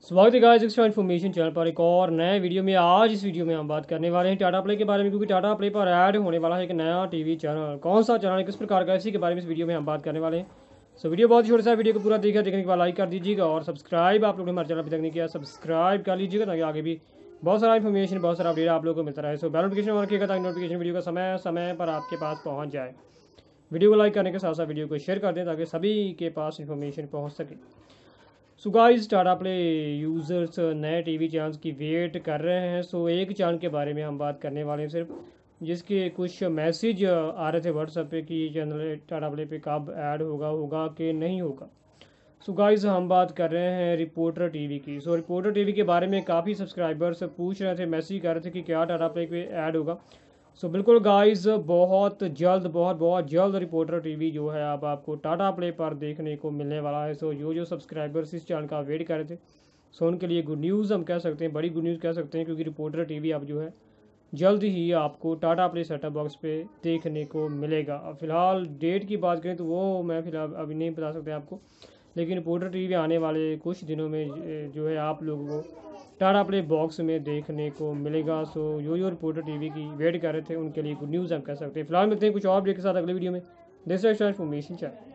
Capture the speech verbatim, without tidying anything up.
स्वागत है guys extra information channel पर एक और नए वीडियो में। आज इस वीडियो में हम बात करने वाले हैं टाटा प्ले के बारे में, क्योंकि टाटा प्ले पर ऐड होने वाला है एक नया टीवी चैनल। कौन सा चैनल, किस प्रकार का, इसी के बारे में इस वीडियो में हम बात करने वाले हैं। सो वीडियो बहुत छोटा सा, वीडियो को पूरा देखा, देखने के बाद लाइक कर दीजिएगा और सब्सक्राइब आप लोग ने हमारे चैनल अभी तक नहीं किया, सब्सक्राइब कर लीजिएगा ताकि आगे भी बहुत सारा इन्फॉर्मेशन, बहुत सारा अपडेट आप लोगों को मिलता रहे। सो बेल नोटिफिकेशन रखिएगा ताकि नोटिफिकेशन वीडियो का समय समय पर आपके पास पहुँच जाए। वीडियो को लाइक करने के साथ साथ वीडियो को शेयर कर दें ताकि सभी के पास इन्फॉर्मेशन पहुँच सके। So guys, Tata play users नए टीवी चैनल्स की वेट कर रहे हैं। सो एक चैनल के बारे में हम बात करने वाले हैं सिर्फ, जिसके कुछ मैसेज आ रहे थे व्हाट्सएप पे कि ये चैनल टाटा प्ले पे कब ऐड होगा होगा कि नहीं होगा। सो गाइस, हम बात कर रहे हैं रिपोर्टर टीवी की। सो रिपोर्टर टीवी के बारे में काफ़ी सब्सक्राइबर्स पूछ रहे थे, मैसेज कर रहे थे कि क्या टाटा प्ले पे ऐड होगा। सो so, बिल्कुल गाइस, बहुत जल्द बहुत बहुत जल्द रिपोर्टर टीवी जो है अब आपको टाटा प्ले पर देखने को मिलने वाला है। सो so, जो जो सब्सक्राइबर्स इस चैनल का वेट कर रहे थे, सो so, उनके लिए गुड न्यूज़ हम कह सकते हैं, बड़ी गुड न्यूज़ कह सकते हैं, क्योंकि रिपोर्टर टीवी अब जो है जल्द ही आपको टाटा प्ले सेटअप बॉक्स पे देखने को मिलेगा। अब फिलहाल डेट की बात करें तो वो मैं फिलहाल अभी नहीं बता सकते आपको, लेकिन रिपोर्टर टीवी आने वाले कुछ दिनों में जो है आप लोगों को टाटा प्ले बॉक्स में देखने को मिलेगा। सो जो जो रिपोर्टर टीवी की वेट कर रहे थे उनके लिए गुड न्यूज़ हम कह सकते हैं। फिलहाल मिलते हैं कुछ और अपडेट के साथ अगले वीडियो में। This is information channel.